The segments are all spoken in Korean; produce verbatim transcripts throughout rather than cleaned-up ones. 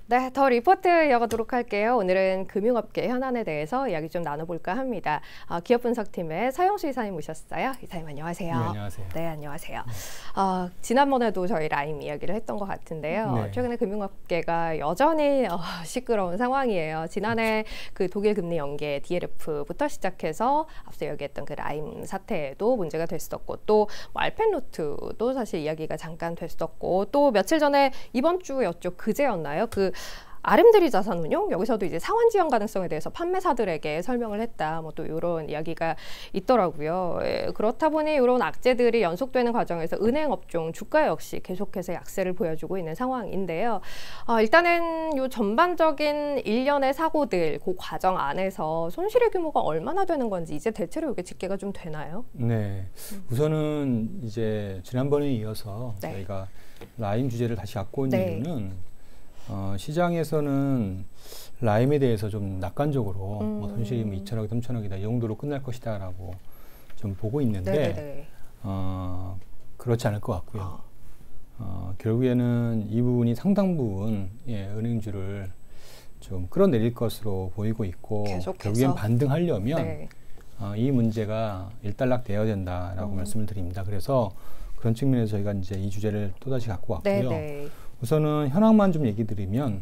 네, 더 리포트 이어가도록 할게요. 오늘은 금융업계 현안에 대해서 이야기 좀 나눠볼까 합니다. 어, 기업분석팀의 서영수 이사님 모셨어요. 이사님 안녕하세요. 네, 안녕하세요. 네, 안녕하세요. 네. 어, 지난번에도 저희 라임 이야기를 했던 것 같은데요. 네. 최근에 금융업계가 여전히 어, 시끄러운 상황이에요. 지난해 그 독일 금리 연계 디엘에프부터 시작해서 앞서 얘기했던 그 라임 사태에도 문제가 됐었고 또 뭐 알펜노트도 사실 이야기가 잠깐 됐었고 또 며칠 전에 이번 주였죠. 그제였나요? 그 아름드리 자산운용 여기서도 이제 상환 지연 가능성에 대해서 판매사들에게 설명을 했다. 뭐 또 이런 이야기가 있더라고요. 예, 그렇다 보니 이런 악재들이 연속되는 과정에서 은행 업종 주가 역시 계속해서 약세를 보여주고 있는 상황인데요. 어, 일단은 요 전반적인 일련의 사고들 그 과정 안에서 손실의 규모가 얼마나 되는 건지 이제 대체로 이게 집계가 좀 되나요? 네, 우선은 이제 지난번에 이어서 네. 저희가 라임 주제를 다시 갖고 온 네. 이유는 어, 시장에서는 라임에 대해서 좀 낙관적으로 음. 뭐 손실이 뭐 이천억, 삼천억이다 이 정도로 끝날 것이다라고 좀 보고 있는데 네네네. 어, 그렇지 않을 것 같고요. 어. 어, 결국에는 이 부분이 상당 부분 예, 은행주를 좀 끌어내릴 것으로 보이고 있고 계속해서? 결국엔 반등하려면 네. 어, 이 문제가 일단락되어야 된다라고 음. 말씀을 드립니다. 그래서 그런 측면에서 저희가 이제 이 주제를 또다시 갖고 왔고요. 네네. 우선은 현황만 좀 얘기 드리면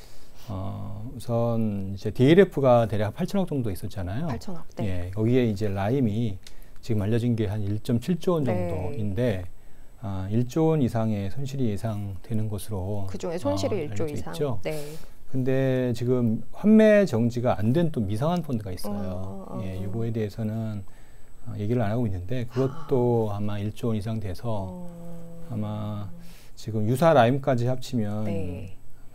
어, 우선 이제 디엘에프가 대략 팔천억 정도 있었잖아요. 팔천억. 네. 예, 거기에 이제 라임이 지금 알려진 게 한 일 점 칠조 원 네. 정도인데 아, 일조 원 이상의 손실이 예상되는 것으로 그중에 손실이 어, 일조 알려져 이상. 있죠. 네. 근데 지금 환매 정지가 안 된 또 미상한 펀드가 있어요. 어, 어, 예, 어. 이거에 대해서는 어, 얘기를 안 하고 있는데 그것도 아. 아마 일조 원 이상 돼서 어. 아마 지금 유사 라임까지 합치면 네.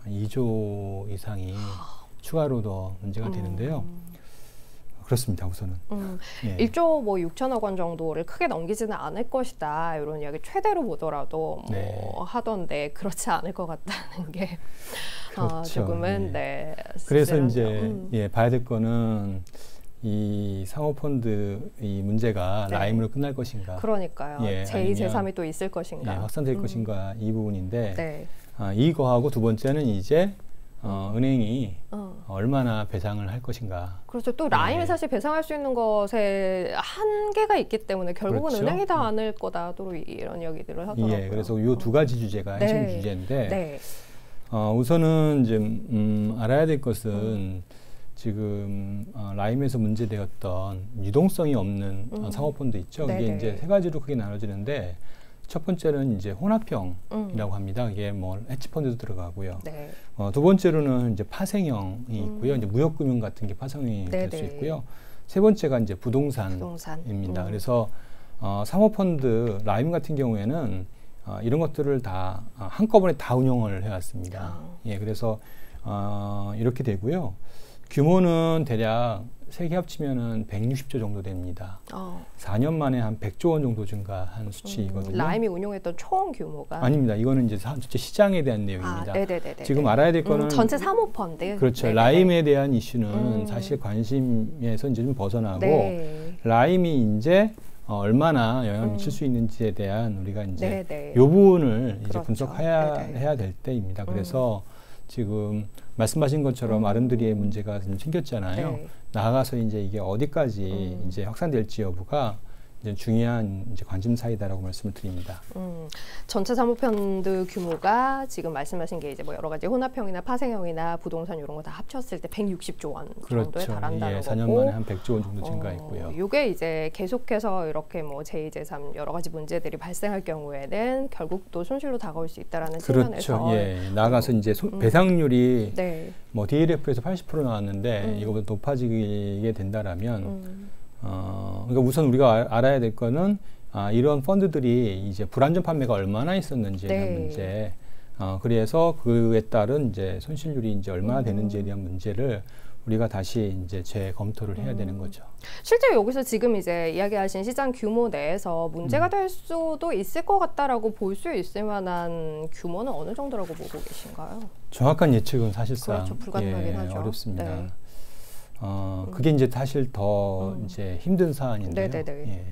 이조 이상이 추가로 더 문제가 음. 되는데요. 그렇습니다. 우선은. 음, 예. 일조 뭐 육천억 원 정도를 크게 넘기지는 않을 것이다. 이런 이야기 최대로 보더라도 뭐 네. 하던데 그렇지 않을 것 같다는 게 그렇죠. 어, 조금은 예. 네. 그래서 씁쓸하네요. 이제 음. 예, 봐야 될 거는 이 사모펀드 이 문제가 네. 라임으로 끝날 것인가. 그러니까요. 예, 제이, 제삼이 아니면 또 있을 것인가. 예, 확산될 음. 것인가 이 부분인데 네. 아, 이거하고 두 번째는 이제 어, 은행이 어. 얼마나 배상을 할 것인가. 그렇죠. 또 라임이 예. 사실 배상할 수 있는 것에 한계가 있기 때문에 결국은 그렇죠. 은행이 다 안을 거다. 또 이런 이야기들을 하더라고요. 예, 그래서 이 두 가지 주제가 네. 핵심 주제인데 네. 어, 우선은 이제 음, 알아야 될 것은 음. 지금 어, 라임에서 문제되었던 유동성이 없는 음. 어, 사모펀드 있죠. 네네. 이게 이제 세 가지로 크게 나눠지는데 첫 번째는 이제 혼합형이라고 음. 합니다. 이게 뭐 해치펀드도 들어가고요. 네. 어, 두 번째로는 이제 파생형이 있고요. 음. 이제 무역금융 같은 게 파생형이 될 수 네네. 있고요. 세 번째가 이제 부동산입니다. 부동산. 음. 그래서 어, 사모펀드 라임 같은 경우에는 어, 이런 것들을 다 어, 한꺼번에 다 운영을 해왔습니다. 아. 예, 그래서 어, 이렇게 되고요. 규모는 대략 세 개 합치면은 백육십조 정도 됩니다. 어. 사 년 만에 한 백조 원 정도 증가한 수치이거든요. 음, 라임이 운용했던 총 규모가 아닙니다. 이거는 이제 사- 전체 시장에 대한 내용입니다. 아, 네네네. 지금 알아야 될 거는 음, 전체 사모펀드. 그렇죠. 네네네. 라임에 대한 이슈는 음. 사실 관심에서 이제 좀 벗어나고 네. 라임이 이제 어, 얼마나 영향을 음. 미칠 수 있는지에 대한 우리가 이제 네네. 이 부분을 이제 그렇죠. 분석해야 네네. 해야 될 때입니다. 음. 그래서 지금 말씀하신 것처럼 음. 아름드리의 문제가 좀 생겼잖아요. 네. 나아가서 이제 이게 어디까지 음. 이제 확산될지 여부가 이제 중요한 이제 관심사이다라고 말씀을 드립니다. 음, 전체 사모펀드 규모가 지금 말씀하신 게 이제 뭐 여러 가지 혼합형이나 파생형이나 부동산 이런 거 다 합쳤을 때 백육십조 원 정도에 그렇죠. 달한다는 예, 거고. 사 년 만에 한 백조 원 정도 증가했고요. 어, 이게 이제 계속해서 이렇게 뭐 제이, 제삼 여러 가지 문제들이 발생할 경우에는 결국 또 손실로 다가올 수 있다라는 측면에서. 그렇죠. 예, 나가서 이제 소, 음. 배상률이 네. 뭐 디엘에프에서 팔십 퍼센트 나왔는데 음. 이거보다 높아지게 된다라면 음. 어, 그러니까 우선 우리가 알, 알아야 될 거는 아, 이런 펀드들이 이제 불안전 판매가 얼마나 있었는지에 대한 네. 문제. 어, 그래서 그에 따른 이제 손실률이 이제 얼마나 음. 되는지에 대한 문제를 우리가 다시 이제 재검토를 해야 음. 되는 거죠. 실제 여기서 지금 이제 이야기하신 시장 규모 내에서 문제가 음. 될 수도 있을 것 같다라고 볼 수 있을 만한 규모는 어느 정도라고 보고 계신가요? 정확한 예측은 사실상 그렇죠. 불가능하긴 예, 하죠. 어렵습니다. 네. 어, 음. 그게 이제 사실 더 음. 이제 힘든 사안인데요. 네네네. 예.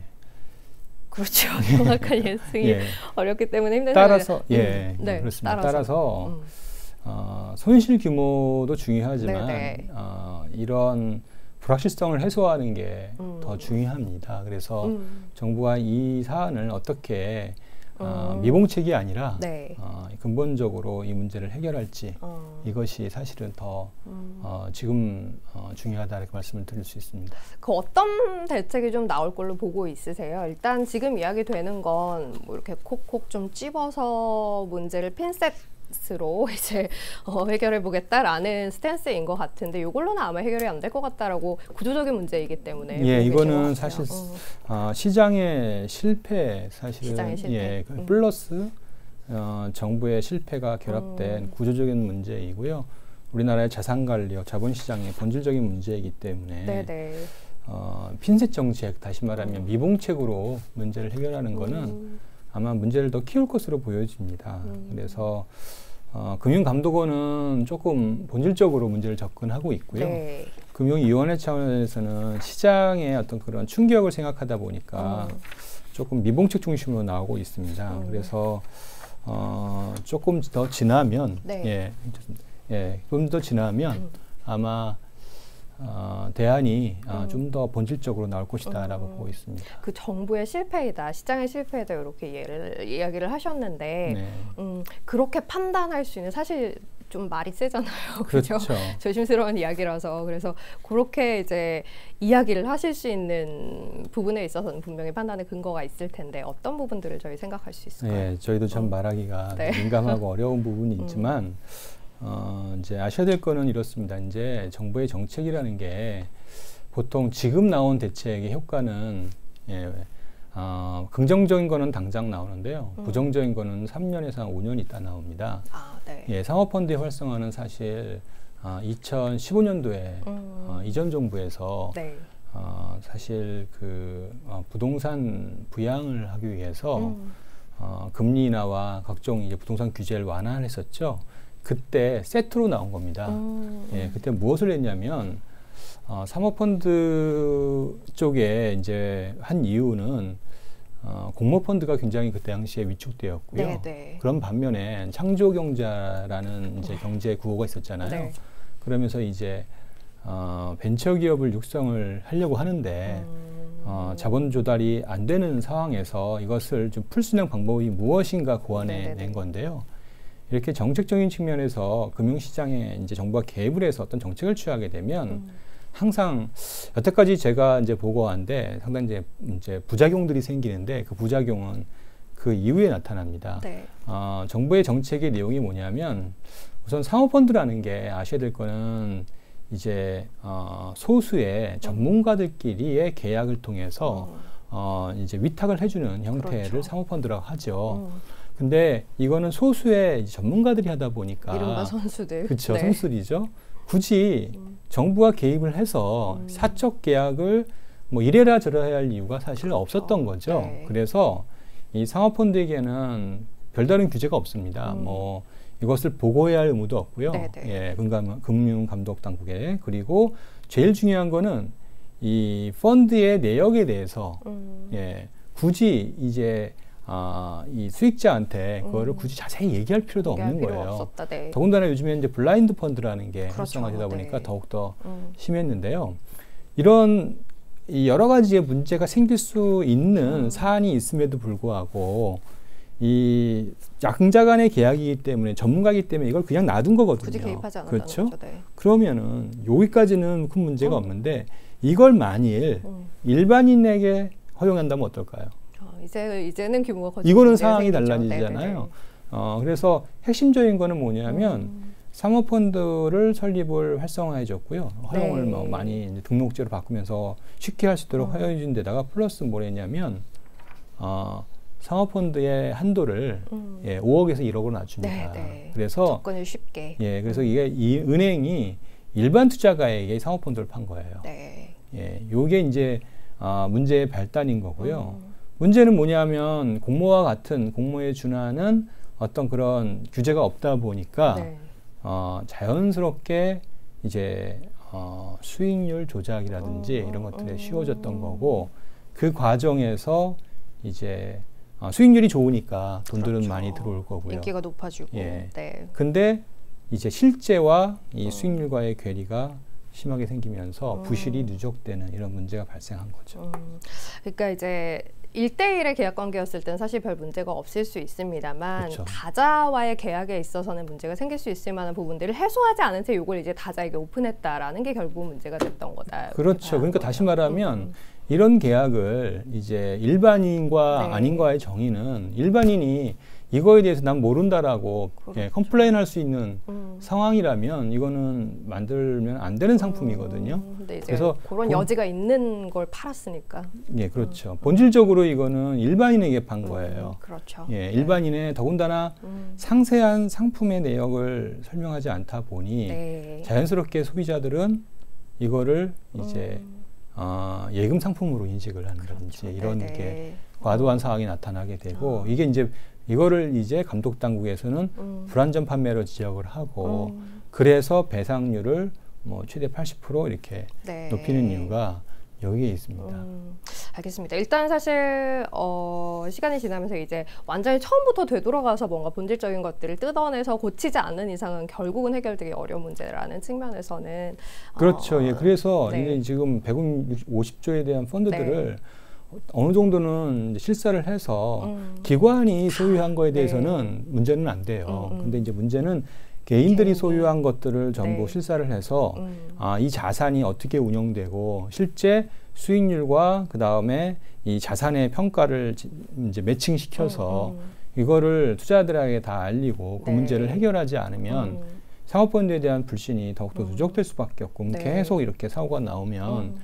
그렇죠. 정확한 예측이 예. 어렵기 때문에 힘든 따라서 상황이라- 예 음. 네, 그렇습니다. 따라서, 따라서 음. 어, 손실 규모도 중요하지만 네네. 어, 이런 불확실성을 해소하는 게 더 음. 중요합니다. 그래서 음. 정부가 이 사안을 어떻게 어, 음. 미봉책이 아니라 네. 어, 근본적으로 이 문제를 해결할지 어. 이것이 사실은 더 음. 어, 지금 어, 중요하다 이렇게 말씀을 드릴 수 있습니다. 그 어떤 대책이 좀 나올 걸로 보고 있으세요? 일단 지금 이야기되는 건 뭐 이렇게 콕콕 좀 찝어서 문제를 핀셋으로 이제 어, 해결해 보겠다라는 스탠스인 것 같은데 이걸로는 아마 해결이 안 될 것 같다라고 구조적인 문제이기 때문에 예, 보고 계신 것 이거는 같아요. 사실 어. 어, 시장의 실패 사실은 시장의 실패. 예, 그 음. 플러스 어, 정부의 실패가 결합된 음. 구조적인 문제이고요. 우리나라의 자산 관리와 자본 시장의 본질적인 문제이기 때문에 네네. 어, 핀셋 정책, 다시 말하면 음. 미봉책으로 문제를 해결하는 거는 음. 아마 문제를 더 키울 것으로 보여집니다. 음. 그래서 어, 금융감독원은 조금 본질적으로 문제를 접근하고 있고요. 네. 금융위원회 차원에서는 시장의 어떤 그런 충격을 생각하다 보니까 음. 조금 미봉책 중심으로 나오고 있습니다. 음. 그래서 어, 조금 더 지나면, 네. 예, 예, 좀 더 지나면 음. 아마 어, 대안이 어, 음. 좀 더 본질적으로 나올 것이다라고 음. 보고 있습니다. 그 정부의 실패이다, 시장의 실패이다 이렇게 예를, 이야기를 하셨는데 네. 음, 그렇게 판단할 수 있는 사실 좀 말이 세잖아요. 그렇죠? 그렇죠. 조심스러운 이야기라서 그래서 그렇게 이제 이야기를 하실 수 있는 부분에 있어서는 분명히 판단의 근거가 있을 텐데 어떤 부분들을 저희 생각할 수 있을까요? 예, 저희도 참 음. 말하기가 네. 민감하고 어려운 부분이 음. 있지만 어, 이제 아셔야 될 거는 이렇습니다. 이제 정부의 정책이라는 게 보통 지금 나온 대책의 효과는 예, 어, 긍정적인 거는 당장 나오는데요. 음. 부정적인 거는 삼 년에서 오 년 있다 나옵니다. 아, 네. 예, 상업펀드의 활성화는 사실 어, 이천십오 년도에 음. 어, 이전 정부에서 네. 어, 사실 그 어, 부동산 부양을 하기 위해서 음. 어, 금리 인하와 각종 이제 부동산 규제를 완화했었죠. 그때 세트로 나온 겁니다. 음. 예, 그때 무엇을 했냐면 어, 사모펀드 쪽에 이제 한 이유는 어, 공모펀드가 굉장히 그때 당시에 위축되었고요. 네, 네. 그런 반면에 창조경제라는 이제 경제 구호가 있었잖아요. 네. 그러면서 이제 어, 벤처기업을 육성을 하려고 하는데 음. 어, 자본 조달이 안 되는 상황에서 이것을 좀 풀 수 있는 방법이 무엇인가 고안해 네네네. 낸 건데요. 이렇게 정책적인 측면에서 금융시장에 이제 정부가 개입을 해서 어떤 정책을 취하게 되면 음. 항상 여태까지 제가 이제 보고한데 상당히 이제, 이제 부작용들이 생기는데 그 부작용은 그 이후에 나타납니다. 네. 어, 정부의 정책의 내용이 뭐냐면 우선 사모펀드라는 게 아셔야 될 거는 이제 어, 소수의 전문가들끼리의 계약을 통해서 음. 어, 이제 위탁을 해주는 형태를 그렇죠. 사모펀드라고 하죠. 음. 근데 이거는 소수의 전문가들이 하다 보니까 이른바 선수들. 그렇죠. 네. 선수들이죠. 굳이 음. 정부가 개입을 해서 음. 사적 계약을 뭐 이래라 저래라 할 이유가 사실 그렇죠. 없었던 거죠. 네. 그래서 이 사모펀드에게는 별다른 규제가 없습니다. 음. 뭐 이것을 보고해야 할 의무도 없고요. 네네. 예, 금감, 금융감독당국에. 그리고 제일 중요한 거는 이 펀드의 내역에 대해서 음. 예, 굳이 이제 아, 이 수익자한테 그거를 음. 굳이 자세히 얘기할 필요도 얘기할 없는 필요 거예요. 없었다. 네. 더군다나 요즘에 이제 블라인드 펀드라는 게 그렇죠. 활성화되다 보니까 네. 더욱더 음. 심했는데요. 이런 이 여러 가지의 문제가 생길 수 있는 음. 사안이 있음에도 불구하고 이 약자 간의 계약이기 때문에 전문가이기 때문에 이걸 그냥 놔둔 거거든요. 굳이 개입하지 않았다는 그렇죠? 거죠. 네. 그러면은 여기까지는 큰 문제가 음. 없는데 이걸 만일 음. 일반인에게 허용한다면 어떨까요? 어, 이제 이제는 규모가 커지고 이거는 문제가 상황이 생기죠. 달라지잖아요. 네네네. 어, 그래서 핵심적인 거는 뭐냐면 음. 사모펀드를 설립을 활성화해 줬고요. 허용을 네. 뭐 많이 이제 등록제로 바꾸면서 쉽게 할 수 있도록 음. 허용해 준 데다가 플러스 뭐랬냐면 어, 사모펀드의 한도를 음. 예, 오억에서 일억으로 낮춥니다. 네, 네. 그래서 접근을 쉽게. 예, 그래서 음. 이게 이 은행이 일반 투자가에게 사모펀드를 판 거예요. 네. 예, 요게 이제 아, 문제의 발단인 거고요. 음. 문제는 뭐냐면 공모와 같은 공모에 준하는 어떤 그런 규제가 없다 보니까 네. 어, 자연스럽게 이제 어, 수익률 조작이라든지 음, 이런 것들이 음. 쉬워졌던 거고 그 과정에서 이제 어, 수익률이 좋으니까 돈들은 그렇죠. 많이 들어올 거고요. 인기가 높아지고. 예. 네. 근데 이제 실제와 이 수익률과의 괴리가 심하게 생기면서 음. 부실이 누적되는 이런 문제가 발생한 거죠. 음. 그러니까 이제 일대일의 계약 관계였을 때는 사실 별 문제가 없을 수 있습니다만 그렇죠. 다자와의 계약에 있어서는 문제가 생길 수 있을 만한 부분들을 해소하지 않은 채 이걸 이제 다자에게 오픈했다라는 게 결국 문제가 됐던 거다. 그렇죠. 그러니까 거예요. 다시 말하면 음. 이런 계약을 이제 일반인과 네. 아닌과의 정의는 일반인이 이거에 대해서 난 모른다라고 그렇죠. 예, 컴플레인 할 수 있는 음. 상황이라면 이거는 만들면 안 되는 상품이거든요. 음, 근데 이제 그래서 그런 본, 여지가 있는 걸 팔았으니까. 예, 그렇죠. 음. 본질적으로 이거는 일반인에게 판 음, 거예요. 그렇죠. 예, 일반인의 네. 더군다나 음. 상세한 상품의 내역을 설명하지 않다 보니 네. 자연스럽게 소비자들은 이거를 이제 음. 어, 예금 상품으로 인식을 한다든지 그렇죠. 이런 네네. 게 과도한 상황이 나타나게 되고 어. 이게 이제 이거를 이제 감독 당국에서는 음. 불안전 판매로 지적을 하고 음. 그래서 배상률을 뭐 최대 팔십 퍼센트 이렇게 네. 높이는 이유가 여기에 있습니다. 음, 알겠습니다. 일단 사실 어, 시간이 지나면서 이제 완전히 처음부터 되돌아가서 뭔가 본질적인 것들을 뜯어내서 고치지 않는 이상은 결국은 해결되기 어려운 문제라는 측면에서는 그렇죠. 어, 예, 그래서 네. 이제 지금 백오십 조에 대한 펀드들을 네. 어느 정도는 실사를 해서 음. 기관이 소유한 거에 대해서는 네. 문제는 안 돼요. 음, 음. 근데 이제 문제는 개인들이 개인이. 소유한 것들을 전부 네. 실사를 해서 음. 아, 이 자산이 어떻게 운영되고 실제 수익률과 그 다음에 이 자산의 평가를 이제 매칭시켜서 음, 음. 이거를 투자자들에게 다 알리고 그 네. 문제를 해결하지 않으면 음. 상업펀드에 대한 불신이 더욱더 누적될 수밖에 없고 네. 계속 이렇게 사고가 나오면 음.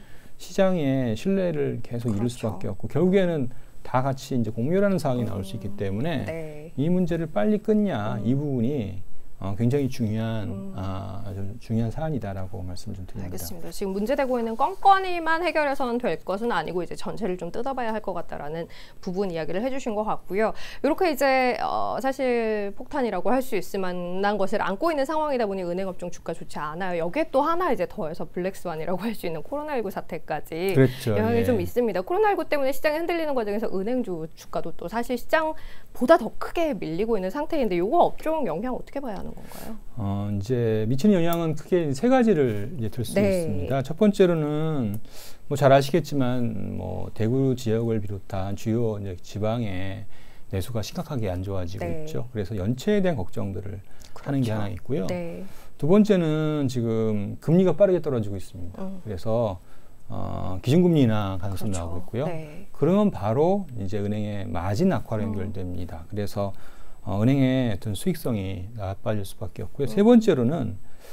시장의 신뢰를 계속 그렇죠. 잃을 수밖에 없고 결국에는 다 같이 이제 공멸하는 상황이 음. 나올 수 있기 때문에 네. 이 문제를 빨리 끊냐 음. 이 부분이 어, 굉장히 중요한 음. 아, 아주 중요한 사안이다라고 말씀을 좀 드립니다. 알겠습니다. 지금 문제되고 있는 건건이만 해결해서는 될 것은 아니고 이제 전체를 좀 뜯어봐야 할 것 같다라는 부분 이야기를 해주신 것 같고요. 이렇게 이제 어, 사실 폭탄이라고 할 수 있을 만한 것을 안고 있는 상황이다 보니 은행업종 주가 좋지 않아요. 여기에 또 하나 이제 더해서 블랙스완이라고 할 수 있는 코로나십구 사태까지 그렇죠. 영향이 예. 좀 있습니다. 코로나십구 때문에 시장이 흔들리는 과정에서 은행주 주가도 또 사실 시장보다 더 크게 밀리고 있는 상태인데 이거 업종 영향 어떻게 봐야 하는 건가요? 어, 이제 미치는 영향은 크게 세 가지를 이제 들 수 네. 있습니다. 첫 번째로는 뭐 잘 아시겠지만 뭐 대구 지역을 비롯한 주요 이제 지방의 내수가 심각하게 안 좋아지고 네. 있죠. 그래서 연체에 대한 걱정들을 그렇죠. 하는 게 하나 있고요. 네. 두 번째는 지금 금리가 빠르게 떨어지고 있습니다. 음. 그래서 어, 기준금리 인하 가능성이 그렇죠. 나오고 있고요. 네. 그러면 바로 이제 은행의 마진 악화로 음. 연결됩니다. 그래서 어, 은행의 어떤 수익성이 나빠질 수밖에 없고요. 음. 세 번째로는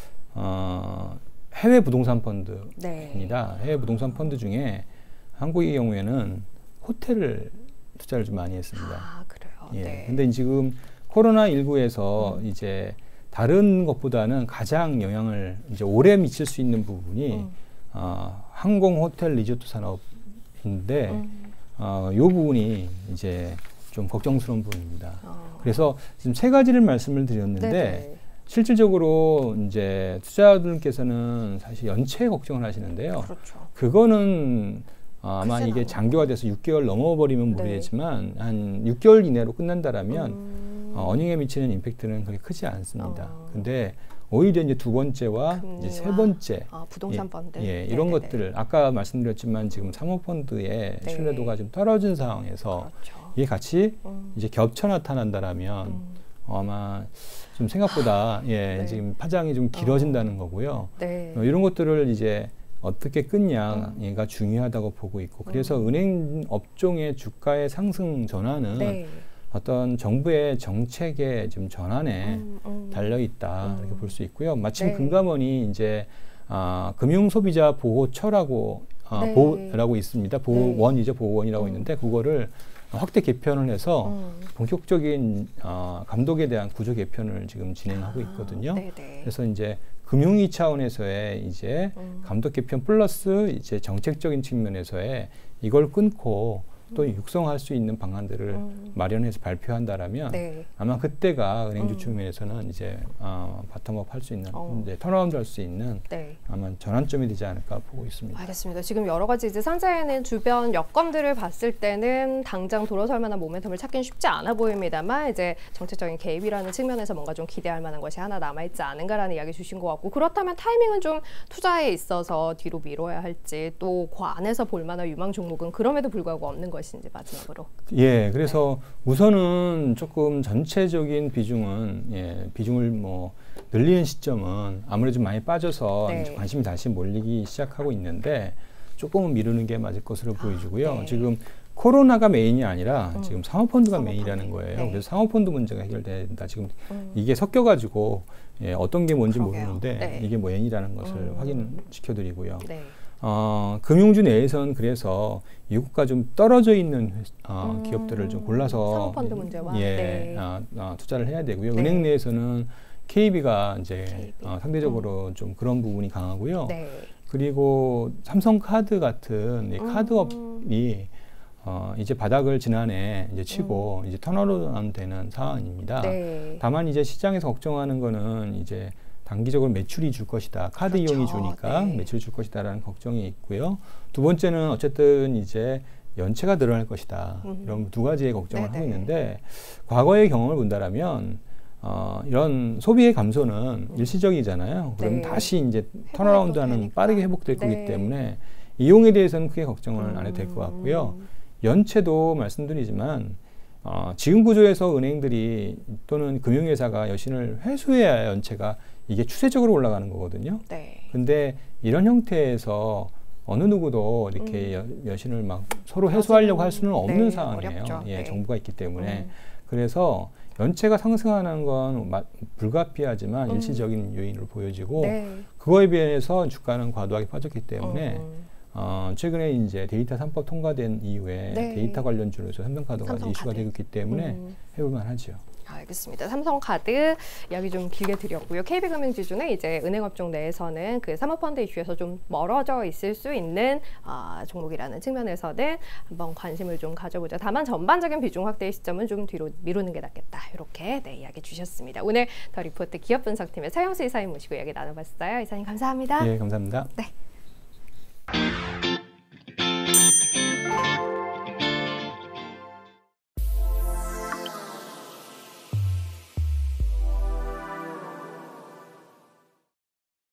어, 해외 부동산 펀드입니다. 네. 해외 부동산 펀드 중에 한국의 경우에는 호텔을 투자를 좀 많이 했습니다. 아, 그래요? 예. 네. 근데 지금 코로나십구에서 음. 이제 다른 것보다는 가장 영향을 이제 오래 미칠 수 있는 부분이 음. 어, 항공, 호텔, 리조트 산업인데 음. 어, 이 부분이 이제 좀 걱정스러운 부분입니다. 어. 그래서 지금 세 가지를 말씀을 드렸는데 네네. 실질적으로 이제 투자자들께서는 사실 연체 걱정을 하시는데요. 그렇죠. 그거는 어, 아마 이게 장기화돼서 육 개월 넘어버리면 모르겠지만 네. 한 육 개월 이내로 끝난다라면 음. 어, 어닝에 미치는 임팩트는 그렇게 크지 않습니다. 어. 근데 오히려 이제 두 번째와 이제 세 번째 아, 부동산 펀드 예, 예, 이런 것들을 아까 말씀드렸지만 지금 사모펀드의 네. 신뢰도가 좀 떨어진 상황에서 그렇죠. 이게 같이 음. 이제 겹쳐 나타난다라면 음. 어, 아마 좀 생각보다 예, 네. 지금 파장이 좀 길어진다는 어. 거고요. 네. 어, 이런 것들을 이제 어떻게 끊냐가 음. 중요하다고 보고 있고 그래서 음. 은행 업종의 주가의 상승 전환은 네. 어떤 정부의 정책의 지금 전환에 음, 음. 달려 있다 음. 이렇게 볼 수 있고요. 마침 네. 금감원이 이제 아, 금융소비자 보호처라고 아, 네. 보호라고 있습니다. 보호원이죠. 보호원이라고 음. 있는데 그거를 확대 개편을 해서 음. 본격적인 어, 감독에 대한 구조 개편을 지금 진행하고 있거든요. 아, 그래서 이제 금융위 차원에서의 이제 음. 감독 개편 플러스 이제 정책적인 측면에서의 이걸 끊고 또 육성할 수 있는 방안들을 음. 마련해서 발표한다라면 네. 아마 그때가 은행 음. 주춤에서는 이제 어, 바텀업 할 수 있는 어. 이제 턴어라운드 할 수 있는 네. 아마 전환점이 되지 않을까 보고 있습니다. 알겠습니다. 지금 여러 가지 이제 산자에는 주변 여건들을 봤을 때는 당장 돌아설 만한 모멘텀을 찾기는 쉽지 않아 보입니다만 이제 정책적인 개입이라는 측면에서 뭔가 좀 기대할 만한 것이 하나 남아있지 않은가라는 이야기 주신 것 같고 그렇다면 타이밍은 좀 투자에 있어서 뒤로 미뤄야 할지 또 그 안에서 볼 만한 유망 종목은 그럼에도 불구하고 없는 것인지 마지막으로. 예, 그래서 네. 우선은 조금 전체적인 비중은 예, 비중을 뭐 늘리는 시점은 아무래도 좀 많이 빠져서 네. 이제 관심이 다시 몰리기 시작하고 있는데 조금은 미루는 게 맞을 것으로 아, 보여지고요. 네. 지금 코로나가 메인이 아니라 음. 지금 사모펀드가 사모펀드. 메인이라는 거예요. 네. 그래서 사모펀드 문제가 해결돼야 된다. 지금 음. 이게 섞여가지고 예, 어떤 게 뭔지 그러게요. 모르는데 네. 이게 뭐 N이라는 것을 음. 확인시켜드리고요. 네. 어, 금융주 내에서는 그래서 이국과 좀 떨어져 있는 어, 음. 기업들을 좀 골라서 사모펀드 문제와 예, 네. 어, 어, 투자를 해야 되고요. 네. 은행 내에서는 케이비가 이제 케이비. 어, 상대적으로 음. 좀 그런 부분이 강하고요. 네. 그리고 삼성카드 같은 이 카드업이 음. 어, 이제 바닥을 지난해 이제 치고 음. 이제 턴어라운드 되는 상황입니다. 네. 다만 이제 시장에서 걱정하는 거는 이제 단기적으로 매출이 줄 것이다. 카드 그렇죠. 이용이 주니까 네. 매출이 줄 것이다라는 걱정이 있고요. 두 번째는 어쨌든 이제 연체가 늘어날 것이다. 음. 이런 두 가지의 걱정을 네네. 하고 있는데 과거의 경험을 본다라면 어, 이런 소비의 감소는 음. 일시적이잖아요. 그럼 네. 다시 이제 턴어라운드하는 빠르게 회복될 네. 거기 때문에 이용에 대해서는 크게 걱정을 음. 안 해도 될 것 같고요. 연체도 말씀드리지만 어, 지금 구조에서 은행들이 또는 금융회사가 여신을 회수해야 연체가 이게 추세적으로 올라가는 거거든요. 네. 근데 이런 형태에서 어느 누구도 이렇게 음. 여, 여신을 막 서로 해소하려고 할 수는 없는 네, 상황이에요. 어렵죠. 예, 네. 정부가 있기 때문에. 음. 그래서 연체가 상승하는 건 마, 불가피하지만 음. 일시적인 요인으로 보여지고 네. 그거에 비해서 주가는 과도하게 빠졌기 때문에 음. 어, 최근에 이제 데이터 삼 법 통과된 이후에 네. 데이터 관련주로서 삼성카드가 삼성카드. 이슈가 되고 있기 때문에 음. 해볼만 하죠. 알겠습니다. 삼성카드 이야기 좀 길게 드렸고요. 케이비금융지주는 이제 은행업종 내에서는 그 사모펀드 이슈에서 좀 멀어져 있을 수 있는 아, 종목이라는 측면에서는 한번 관심을 좀 가져보자. 다만 전반적인 비중 확대의 시점은 좀 뒤로 미루는 게 낫겠다. 이렇게 네, 이야기 주셨습니다. 오늘 더 리포트 기업분석팀의 서영수 이사님 모시고 이야기 나눠봤어요. 이사님 감사합니다. 네, 감사합니다. 네.